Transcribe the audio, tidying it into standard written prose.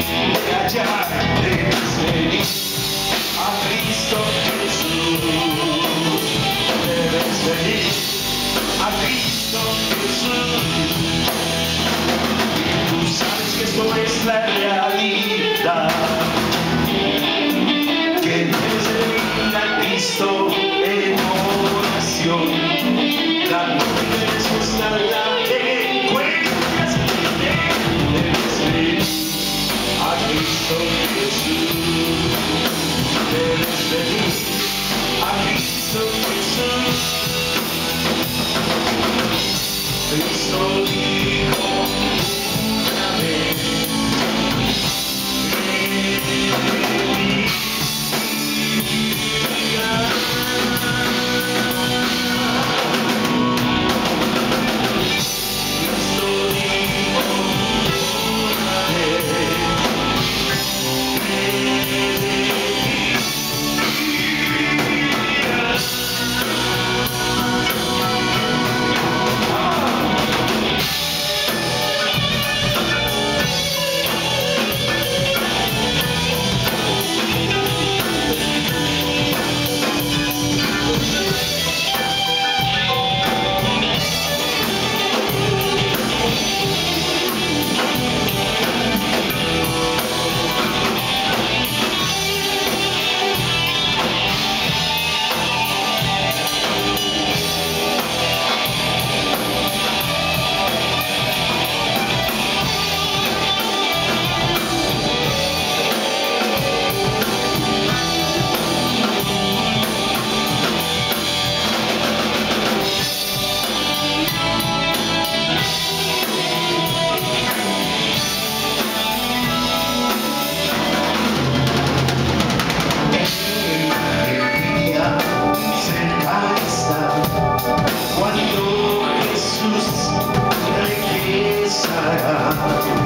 de hallar, debes venir a Cristo Jesús. Debes venir a Cristo Jesús. Y tú sabes que esto es la realidad, que debes venir a Cristo en oración. La noche de respuesta la encuentras en él. Debes venir a Cristo Jesús. Debes venir a Cristo Jesús. Cristo dijo una vez: cuando Jesús regresará.